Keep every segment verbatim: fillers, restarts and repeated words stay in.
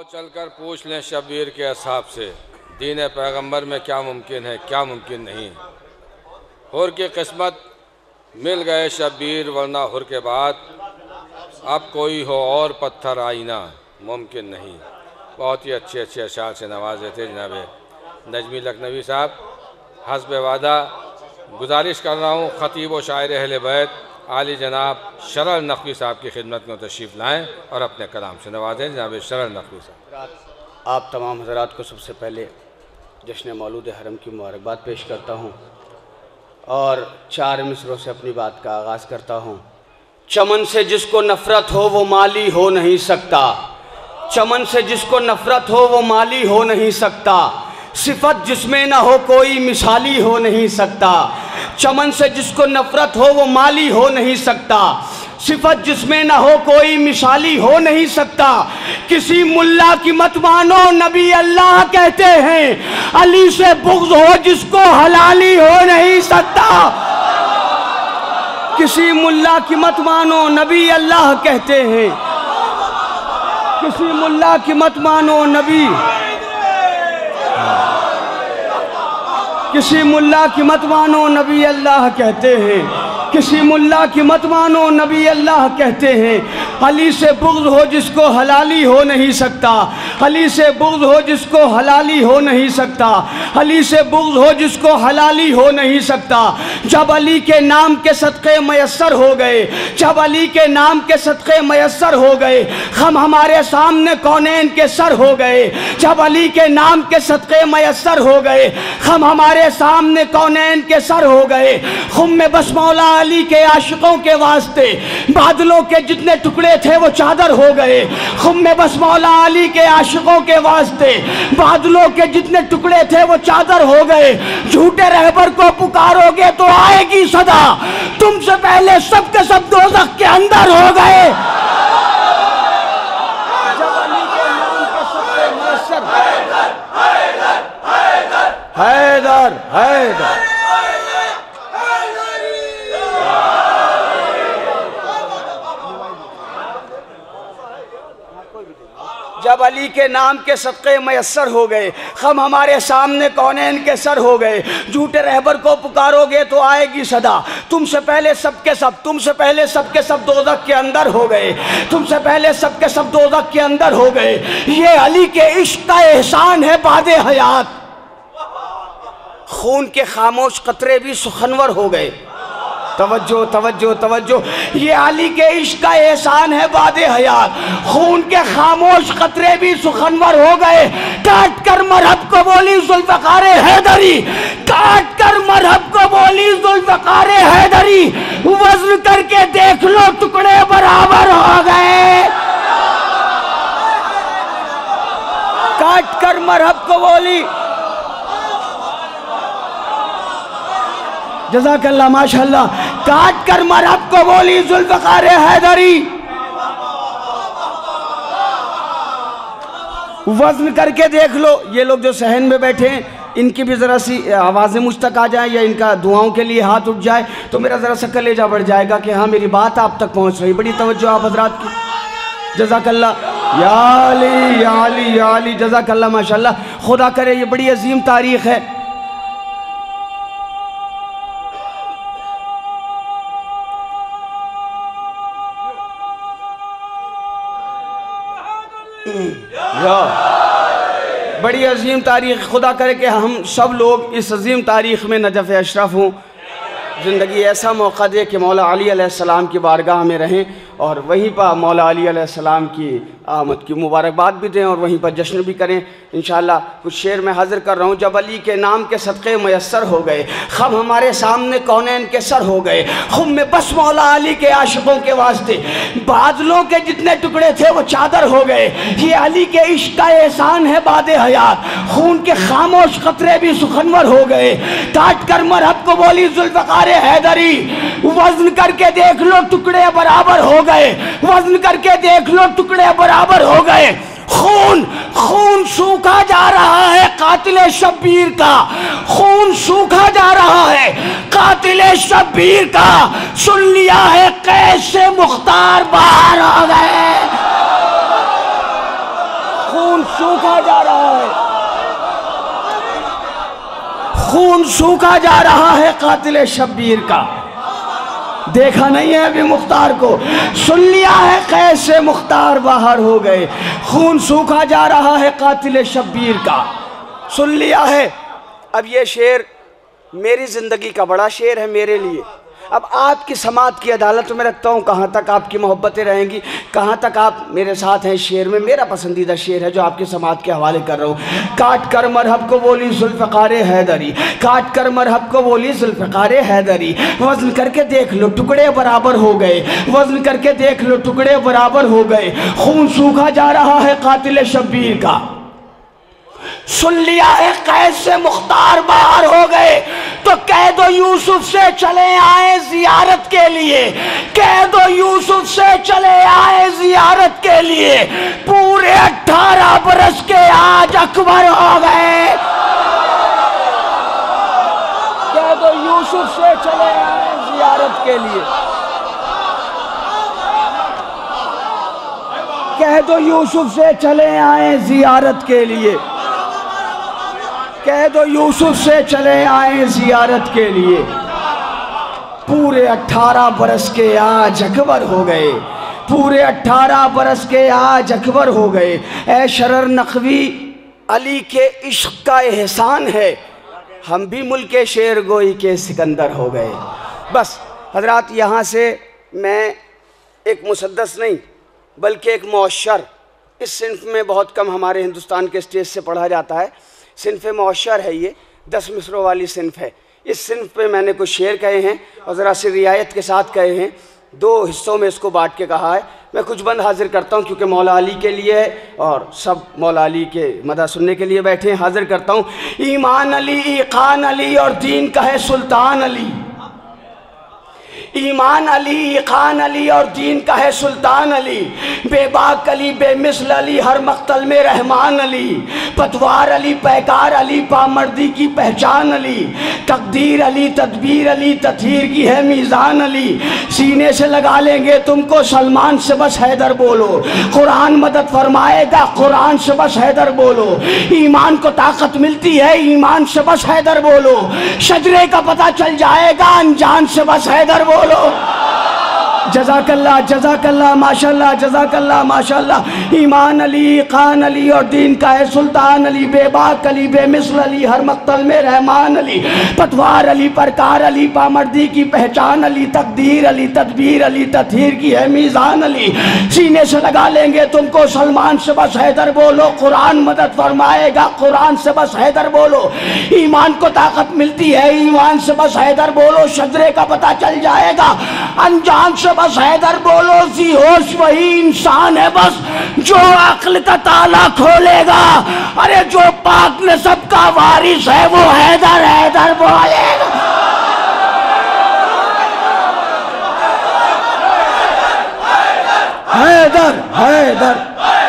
आओ चलकर पूछ लें शब्बीर के असहाब से, दीन पैगंबर में क्या मुमकिन है क्या मुमकिन नहीं। हुर की किस्मत मिल गए शब्बीर, वरना हुर के बाद अब कोई हो और पत्थर आईना मुमकिन नहीं। बहुत ही अच्छे अच्छे अशार से नवाजे थे जनाब नजमी लखनवी साहब। हस्ब वादा गुजारिश कर रहा हूँ ख़तीब व शायर अहले बैत आली जनाब शरर नकवी साहब की खिदमत में तशरीफ़ लाएँ और अपने कलाम से नवाजें। जनाब शरर नकवी साहब। आप तमाम हज़रात को सबसे पहले जश्न मौलूद हरम की मुबारकबाद पेश करता हूँ और चार मिसरों से अपनी बात का आगाज़ करता हूँ। चमन से जिसको नफ़रत हो वो माली हो नहीं सकता, चमन से जिसको नफ़रत हो वो माली हो नहीं सकता, सिफत जिसमें ना हो कोई मिसाली हो नहीं सकता। चमन से जिसको नफ़रत हो वो माली हो नहीं सकता, सिफत जिसमें ना हो कोई मिसाली हो नहीं सकता। किसी मुल्ला की मत मानो नबी अल्लाह कहते हैं, अली से बुग़्ज़ हो जिसको हलाली हो नहीं सकता। किसी मुल्ला की मत मानो नबी अल्लाह कहते हैं, किसी मुल्ला की मत मानो नबी, किसी मुल्ला की मत मानो नबी अल्लाह कहते हैं, किसी मुल्ला की मत मानो नबी अल्लाह कहते हैं। अली से बुग़्ज़ हो जिसको हलाली हो नहीं सकता, अली से बुग़्ज़ हो जिसको हलाली हो नहीं सकता, अली से बुग़्ज़ हो जिसको हलाली हो नहीं सकता। जब अली के नाम के सदक़े मयस्सर हो गए, जब अली के नाम के सदक़े मयस्सर हो गए, हम हमारे सामने कौनैन के सर हो गए। जब अली के नाम के सदक़े मयस्सर हो गए, हम हमारे सामने कौनैन के सर हो गए। खुम में बस मौला अली के आशिकों के वास्ते बादलों के जितने टुकड़े थे वो चादर हो गए। खुम में बस मौला अली के आशिकों के वास्ते बादलों के जितने टुकड़े थे वो चादर हो गए। झूठे रहबर को पुकारोगे तो आएगी सदा, तुमसे पहले सब के सब दोज़ख के अंदर हो गए। जब अली के नाम के सदक़े मयस्सर हैदर हैदर जब अली के नाम के सदक़े मयस्सर हो गए, हम हमारे सामने कौनैन के सर हो गए। झूठे रहबर को पुकारोगे तो आएगी सदा, तुमसे पहले सब के सब, तुमसे पहले सब के सब दोज़ख के अंदर हो गए, तुमसे पहले सब के सब दोज़ख के अंदर हो गए। ये अली के इश्क़ का एहसान है बादे हयात, खून के खामोश कतरे भी सुखनवर हो गए। तवज्जो तवज्जो तवज्जो, ये अली के इश्क़ का एहसान है बादे हयात, खून के खामोश कतरे भी सुखनवर हो गए। काट कर मरहब को बोली ज़ुल्फ़िकार हैदरी, काट कर मरहब को बोली ज़ुल्फ़िकार हैदरी, वज़्न करके देख लो टुकड़े बराबर हो गए। काट कर मरहब को बोली, जज़ाकल्लाह माशाअल्लाह, काट कर मरहब को बोली ज़ुल्फ़िकार हैदरी, वज़्न करके देख लो। ये लोग जो सहन में बैठे हैं इनकी भी ज़रा सी आवाज़ें मुझ तक आ जाए या इनका दुआओं के लिए हाथ उठ जाए तो मेरा ज़रा सा कलेजा बढ़ जाएगा कि हाँ मेरी बात आप तक पहुँच रही। बड़ी तवज्जो आप हज़रात की, जज़ाकल्लाह या अली या अली या अली, जज़ाकल्लाह माशाअल्लाह। खुदा करे ये बड़ी अजीम तारीख़ है। बड़ी अजीम तारीख़, खुदा करे कि हम सब लोग इस अजीम तारीख़ में नजफ़ अशरफ हों। ज़िंदगी ऐसा मौका दे कि मौला अली अलैहिस्सलाम की बारगाह में रहें और वहीं पर मौला अली अलैहिस्सलाम की आमद की मुबारकबाद भी दें और वहीं पर जश्न भी करें इंशाअल्लाह। कुछ शेर में हाज़िर कर रहा हूँ। जब अली के नाम के सदक़े मयस्सर हो गए, हम हमारे सामने कौनैन के सर हो गए। खुम में बस मौला अली के आशिकों के वास्ते बादलों के जितने टुकड़े थे वो चादर हो गए। ये अली के इश्क़ का एहसान है बादे हयात, खून के खामोश कतरे भी सुखनवर हो गए। काट कर मरहब को बोली ज़ुल्फ़िकार हैदरी, वज़्न करके देख लो टुकड़े बराबर हो गए, वज़्न करके देख लो टुकड़े बराबर हो गए। खून खून सूखा जा रहा है कातिले शब्बीर का, खून सूखा जा रहा है कातिले शब्बीर का, सुन लिया है कैसे मुख्तार बाहर आ गए। खून सूखा जा रहा है, खून सूखा जा रहा है कातिल शब्बीर का। देखा नहीं है अभी मुख्तार को? सुन लिया है कैसे मुख्तार बाहर हो गए। खून सूखा जा रहा है कातिल शब्बीर का, सुन लिया है। अब ये शेर मेरी ज़िंदगी का बड़ा शेर है मेरे लिए। अब आपकी समात की अदालत में रखता हूँ, कहाँ तक आपकी मोहब्बतें रहेंगी, कहाँ तक आप मेरे साथ हैं। शेर में मेरा पसंदीदा शेर है जो आपकी समात के हवाले कर रहा हूँ। काट कर मरहब को बोली जुल्फ़िकार हैदरी, काट कर मरहब को बोली जुल्फ़िकार हैदरी, वज़न करके देख लो टुकड़े बराबर हो गए, वज़न करके देख लो टुकड़े बराबर हो गए। खून सूखा जा रहा है कातिल शब्बीर का। सुन लिया है कैसे मुख्तार बाहर हो गए, तो कह दो यूसुफ से चले आए जियारत के लिए, कह दो यूसुफ से चले आए जियारत के लिए। पूरे अठारह बरस के आज अकबर हो गए, कह दो यूसुफ से चले आए जियारत के लिए, कह दो यूसुफ से चले आए जियारत के लिए, कह दो यूसुफ से चले आए जियारत के लिए। पूरे अठारह बरस के आज अकबर हो गए, पूरे अठारह बरस के आज अकबर हो गए। ऐ शरर नकवी अली के इश्क का एहसान है, हम भी मुल्क शेर गोई के सिकंदर हो गए। बस हजरात, यहाँ से मैं एक मुसद्दस नहीं बल्कि एक मौशर, इस सिंफ में बहुत कम हमारे हिंदुस्तान के स्टेज से पढ़ा जाता है। सिंफ मौशर है ये, दस मिसरों वाली सिंफ है। इस सिंफ पे मैंने कुछ शेर कहे हैं और ज़रा सी रियायत के साथ कहे हैं। दो हिस्सों में इसको बांट के कहा है। मैं कुछ बंद हाजिर करता हूँ क्योंकि मौला अली के लिए है और सब मौला अली के मदा सुनने के लिए बैठे हैं। हाजिर करता हूँ। ईमान अली, ईकान अली और दीन का है सुल्तान अली। ईमान अली, खान अली और दीन का है सुल्तान अली। बेबाक अली, बेमिसल अली, हर मख्तल में रहमान अली। पतवार अली, पैकार अली, पामर्दी की पहचान अली। तकदीर अली, तदबीर अली, तथहीर की है मीज़ान अली। सीने से लगा लेंगे तुमको सलमान से बस हैदर बोलो। कुरान मदद फरमाएगा, कुरान से बस हैदर बोलो। ईमान को ताकत मिलती है, ईमान से बस हैदर बोलो। शजरे का पता चल जाएगा, अनजान से बस हैदर बोलो। जज़ाकल्लाह, जज़ाकल्लाह, माशाल्लाह, जज़ाकल्लाह, माशाल्लाह। ईमान अली, खान अली और दीन का है सुल्तान अली। बेबाक अली, बेमिसल अली, हर मक्तल में रहमान अली। पतवार अली, परकार अली, पामर्दी की पहचान अली। तकदीर अली, तदबीर अली, तथहीर की है मीज़ान अली। सीने से लगा लेंगे तुमको सलमान से बस हैदर बोलो। कुरान मदद फरमाएगा, कुरान से बस हैदर बोलो। ईमान को ताकत मिलती है, ईमान से बस हैदर बोलो। शजरे का पता चल जाएगा, अनजान से बस हैदर बोलो। जी होश वही इंसान है बस जो अक्ल का ताला खोलेगा। अरे जो पाक ने सबका वारिस है वो हैदर हैदर बोलेगा। हैदर हैदर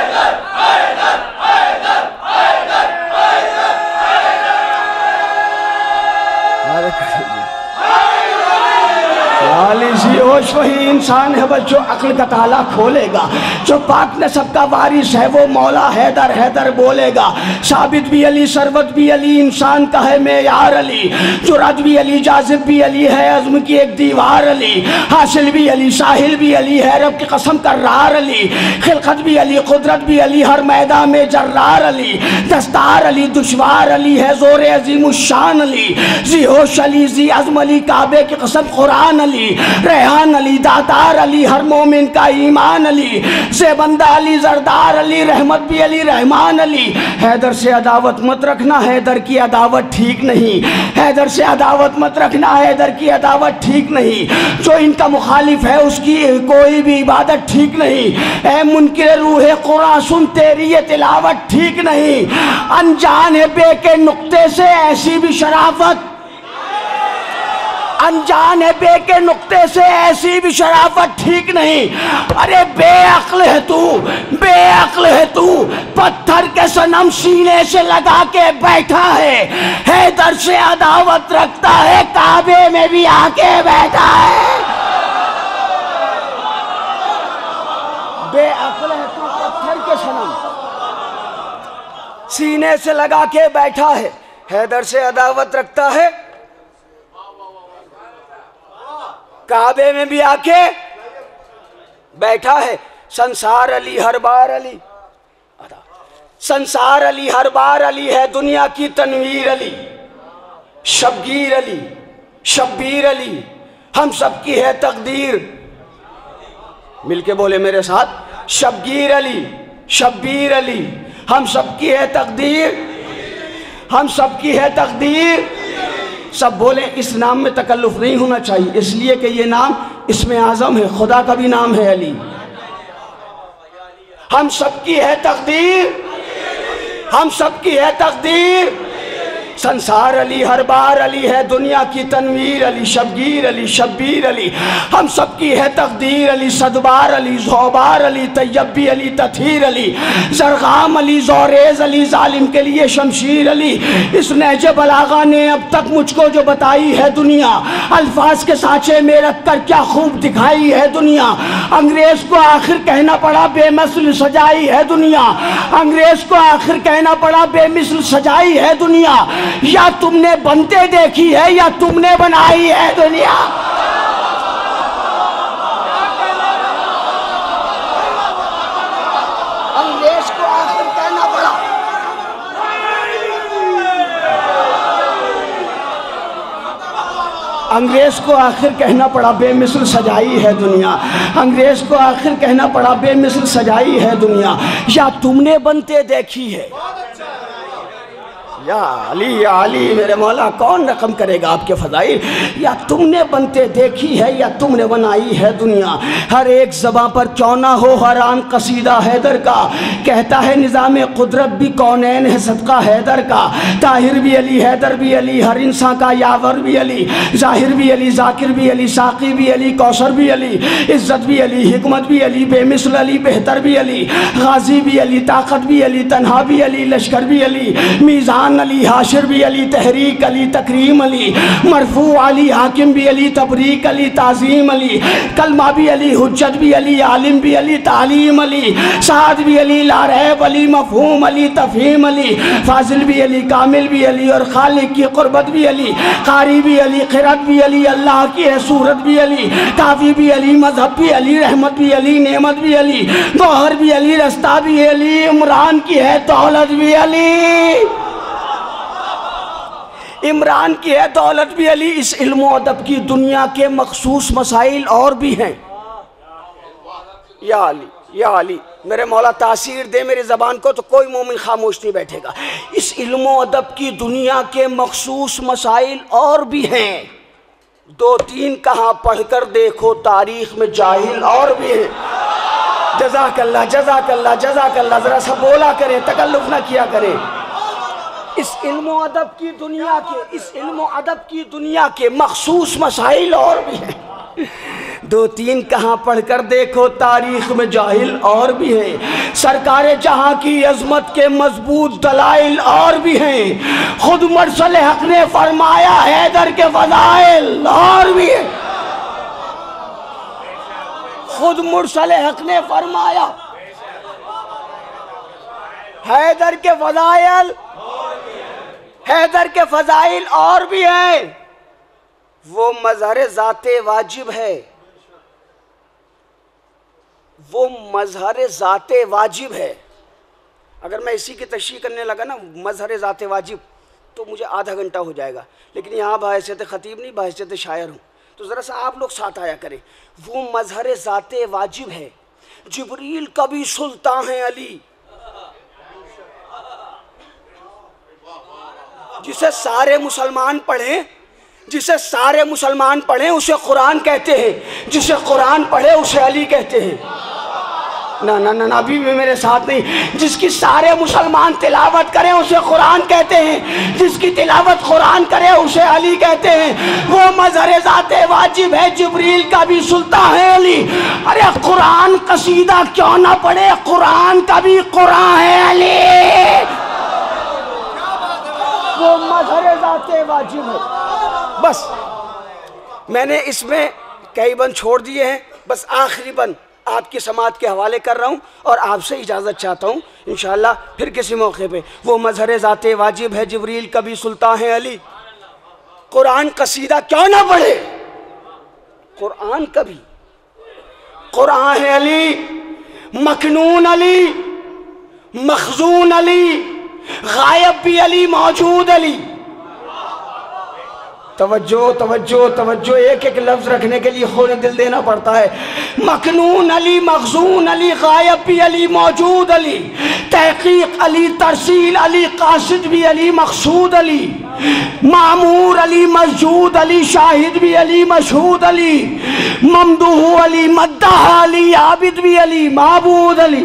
होश वही इंसान है बस जो अक्ल का ताला खोलेगा। जो पाक ने सबका वारिस है वो मौला हैदर हैदर बोलेगा। साबित भी अली, सरवत भी अली, इंसान का है मेयार अली। जुरात भी अली, जाजिब भी अली है, अज़्म की एक दीवार अली। हासिल भी अली, साहिल भी अली है, रब की कसम कर्रार अली। खिलकत भी अली, कुदरत भी अली, हर मैदान में जर्रार अली। दस्तार अली, दुश्वार अली है, जोर अजीम शान अली। जी होश अली, जी अज़्म अली, काबे की कसम कुरान अली। रेहान अली, दातार अली, हर मोमिन का ईमान अली। ज़ेबंदा अली, जरदार अली, रहमत भी अली, रहमान अली। हैदर से अदावत मत रखना, हैदर की अदावत ठीक नहीं। हैदर से अदावत मत रखना, हैदर की अदावत ठीक नहीं। जो इनका मुखालिफ है उसकी कोई भी इबादत ठीक नहीं। ऐ मुनकिर रूह कुरान सुन, तेरी ये तिलावत ठीक नहीं। अनजान है बे के नुक्ते से ऐसी भी शराफत, अनजान है बे के नुक्ते से ऐसी भी शराफत ठीक नहीं। अरे बेअक्ल है तू, बेअक्ल है तू, पत्थर के सनम सीने से लगा के बैठा है। हैदर से अदावत रखता है, काबे में भी आके बैठा है। बेअक्ल है तू, पत्थर के सनम, सीने से लगा के बैठा है, हैदर से अदावत रखता है, काबे में भी आके बैठा है। संसार अली हर बार अली, संसार अली हर बार अली है, दुनिया की तनवीर अली, शबगीर अली, शब्बीर अली, हम सबकी है तकदीर। मिलके बोले मेरे साथ, शब्गीर अली, शब्बीर अली, हम सबकी है तकदीर, हम सबकी है तकदीर। सब बोले इस नाम में तकल्लुफ नहीं होना चाहिए, इसलिए कि ये नाम इसमें आज़म है, खुदा का भी नाम है अली। हम सबकी है तकदीर, हम सबकी है तकदीर। संसार अली हर बार अली है, दुनिया की तनवीर अली, शबगीर अली, शब्बीर अली, हम सबकी है तकदीर अली। सदबार अली, ज़ौबार अली, तैयबी अली, तथीर अली, ज़रगाम अली, ज़ौरेज़ अली, जालिम के लिए शमशीर अली। इस नहजे बलागा ने अब तक मुझको जो बताई है दुनिया, अल्फाज के साँचे में रख कर क्या खूब दिखाई है दुनिया। अंग्रेज़ को आखिर कहना पड़ा बेमिसल सजाई है दुनिया, अंग्रेज़ को आखिर कहना पड़ा बेमिसल सजाई है दुनिया। या तुमने बनते देखी है या तुमने बनाई है दुनिया। अंग्रेज को आखिर कहना पड़ा, अंग्रेज को आखिर कहना पड़ा बेमिसल सजाई है दुनिया, अंग्रेज को आखिर कहना पड़ा बेमिसल सजाई है दुनिया। या तुमने बनते देखी है, या अली या अली मेरे मौला कौन रकम करेगा आपके फ़ज़ाइल। या तुमने बनते देखी है या तुमने बनाई है दुनिया। हर एक ज़बां पर क्यों ना हो हरान कसीदा हैदर का, कहता है निज़ाम कुदरत भी कौनैन है सदका हैदर का। ताहिर भी अली, हैदर भी अली, हर इंसान का यावर भी अली, ज़ाहिर भी अली, ज़ाकिर भी अली, साक़ी भी अली, कौसर भी अली, इज़्ज़त भी अली, हिकमत भी अली, बेमिसल अली, बेहतर भी अली, गाज़ी भी अली, ताकत भी अली, तन्हा भी अली, लश्कर भी अली, मीज़ान अली, हाशिर भी अली, तहरीक अली, तकरीम अली, मरफू अली, हाकिम भी अली, तबरीक अली, ताज़ीम अली, कलमा भी अली, हुज्जत भी अली, आलिम भी अली, तालीम अली, साद भी अली, लारैब अली, मफहूम अली, तफ़हीम अली, फाजिल भी अली, कामिल भी अली, और खालिक की क़ुर्बत भी अली, कारी भी अली, क़िरत भी अली, अल्लाह की है सूरत भी अली, काफ़ी भी अली, मज़हब भी अली, रहमत भी अली, नेमत भी अली, गौहर भी अली, रस्ता भी अली, इमरान की है दौलत भी अली, इमरान की है दौलत भी अली। इस इल्म और अदब की दुनिया के मखसूस मसाइल और भी हैं। या अली या अली मेरे मौला तासीर दे मेरी ज़बान को, तो कोई मोमिन खामोश नहीं बैठेगा। इस इल्म और अदब की दुनिया के मखसूस मसाइल और भी हैं, दो तीन कहाँ पढ़कर देखो तारीख़ में जाहिल और भी हैं। जज़ाकल्लाह जज़ाकल्लाह जज़ाकल्लाह, ज़रा सा बोला करें, तकल्लुफ़ ना किया करें। इस इल्म अदब की दुनिया के इस इल्म अदब की दुनिया के मखसूस मसाइल और भी हैं, दो तीन कहाँ पढ़कर देखो तारीख़ में जाहिल और भी हैं। सरकारे जहाँ की अज़मत के मजबूत दलाइल और भी हैं। खुद मुरसल हक़ ने फरमाया हैदर के फ़ज़ाइल और भी हैं। खुद मुरसल हक़ ने फरमाया हैदर के फ़ज़ाइल, हैदर के फ़ज़ाइल और भी हैं। वो मज़हर ज़ाते वाजिब है, वो मज़हर ज़ाते वाजिब है। अगर मैं इसी की तशरीह करने लगा ना मज़हर ज़ाते वाजिब, तो मुझे आधा घंटा हो जाएगा, लेकिन यहाँ बहैसियत ख़तीब नहीं, बहैसियत शायर हूँ, तो ज़रा सा आप लोग साथ आया करें। वो मज़हर ज़ाते वाजिब है, जिब्रील का भी सुल्तान है अली, जिसे सारे मुसलमान पढ़ें, जिसे सारे मुसलमान पढ़ें उसे कुरान कहते हैं, जिसे कुरान पढ़े उसे अली कहते हैं। ना ना ना अभी भी मेरे साथ नहीं। जिसकी सारे मुसलमान तिलावत करें उसे कुरान कहते हैं, जिसकी तिलावत कुरान करे उसे अली कहते हैं। वो मज़हर ज़ाते वाजिब है, जिब्रील का भी सुल्तान है अली। अरे कुरान कसीदा क्यों ना पढ़े, कुरान का भी कुरान है अली। वो मज़हर ज़ाते वाजिब है। बस मैंने इसमें कई बंद छोड़ दिए हैं, बस आखिरी बंद आपकी समात के हवाले कर रहा हूँ और आपसे इजाज़त चाहता हूँ इंशाअल्लाह फिर किसी मौके पे। वो मजहर ज़ाते वाजिब है जिब्रील कभी सुल्तान है अली, कुरान कसीदा क्यों ना पढ़े, कुरान कभी, कुरान है अली, मखनून अली, मखजून अली, गायब भी अली, मौजूद अली। तवज्जो तवज्जो तवज्जो, एक एक लफ्ज रखने के लिए खून दिल देना पड़ता है। मखनून अली, मखजून अली, गायब भी अली, मौजूद अली, तहकीक अली, तरसील अली, कासिद भी अली, मकसूद अली, मामूर अली, मस्जूद अली, शाहिद भी अली, मशहूद अली, ममदूह अली, मद्दाह अली, आबिद भी अली, माबूद अली।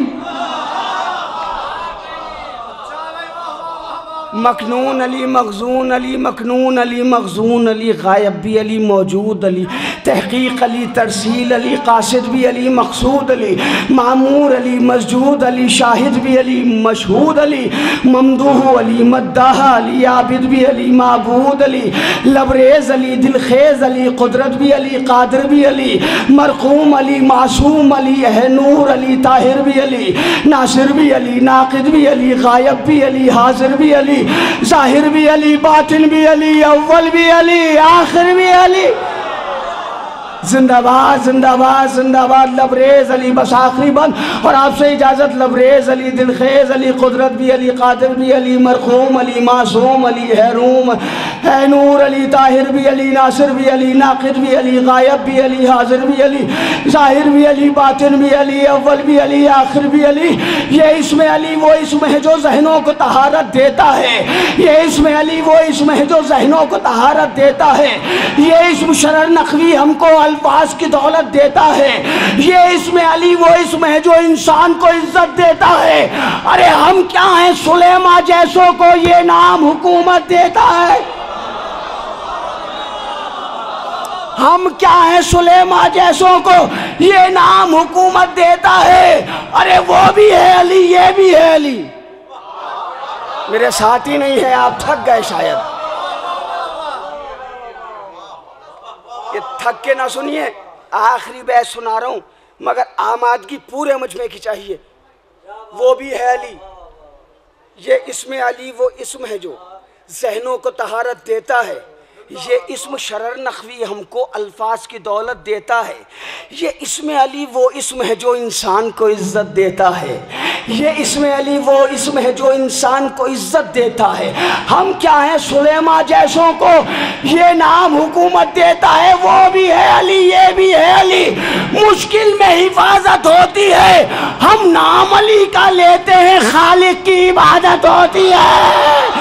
मखनून अली, मखजून अली, मखनून अली, मखजून अली, गायब भी अली, मौजूद अली, तहकीक अली, तरसील अली, कासिद भी अली, मकसूद अली, मामूर अली, मस्जूद अली, शाहिद भी अली, मशहूद अली, ममदूह अली, मद्दाह अली, आबिद भी अली, माबूद अली, लबरेज अली, दिलखेज अली, कुदरत भी अली, कादिर भी अली, मरकूम अली, मासूम अली, अहनूर अली, ताहिर भी अली, नासिर भी अली, नाकिद भी अली, गायब भी अली, हाजिर भी अली, ज़ाहिर भी अली, बातिन भी अली, अव्वल भी अली, आखिर भी अली। जिंदाबाद जिंदाबाद जिंदाबाद। लबरेज अली, बस आखिरी बंद और आपसे इजाज़त। लबरेज अली, दिलखेज अली, कुदरत भी अली, कादिर भी अली, मरकूम अली, मासूम अली, हैरूम है, नूर अली, ताहिर भी अली, नासिर भी अली, नाकिद भी अली, गायब भी अली, हाजिर भी अली, ज़ाहिर भी अली, बातिन भी अली, अव्वल भी अली, आखिर भी अली। ये इसमें अली वो इसमें है जो जहनों को तहारत देता है। ये इसमें अली वो इसमें है जो जहनों को तहारत देता है। ये इसमें शरर नकवी हमको अल्फाज की दौलत देता है। ये इसमें अली वो इसमें है जो इंसान को इज्जत देता है। अरे हम क्या हैं, सुलेमा जैसों को ये नाम हुकूमत देता है। हम क्या हैं, सुलेमा जैसों को ये नाम हुकूमत देता है। अरे वो भी है अली, ये भी है अली। मेरे साथी नहीं है, आप थक गए शायद। ये थक के ना सुनिए, आखिरी बैत सुना रहा हूं, मगर आमादगी पूरे मुझमें की चाहिए। वो भी है अली, ये इसमें अली वो इसम है जो जहनों को तहारत देता है। ये इस्म शरर नखवी हमको अल्फाज की दौलत देता है। ये इसमें अली वो इस्म है जो इंसान को इज्जत देता है। ये इसमें अली वो इस्म है जो इंसान को इज्जत देता है। हम क्या हैं, सुलेमा जैसों को ये नाम हुकूमत देता है। वो भी है अली, ये भी है अली। मुश्किल में हिफाजत होती है, हम नाम अली का लेते हैं, खालिक की इबादत होती है।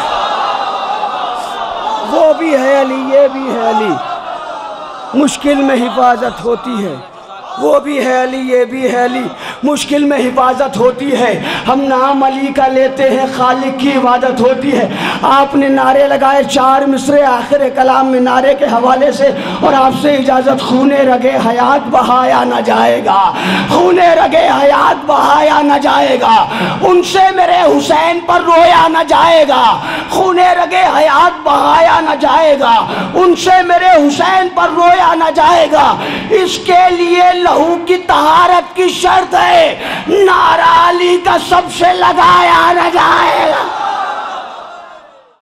वो भी है अली, ये भी है अली। मुश्किल में हिफाजत होती है। वो भी है अली, ये भी है अली। मुश्किल में हिफाजत होती है, हम नाम अली का लेते हैं, खालिक की इबादत होती है। आपने नारे लगाए चार मिसरे आखिर कलाम में नारे के हवाले से, और आपसे इजाज़त। खूने रगे हयात बहाया न जाएगा, खूने रगे हयात बहाया न जाएगा, उनसे मेरे हुसैन पर रोया न जाएगा। खूने रगे हयात बहाया न जाएगा, उनसे मेरे हुसैन पर रोया न जाएगा। इसके लिए लहू की तहारत की शर्त है, नारा अली का सबसे लगाया न जाएगा।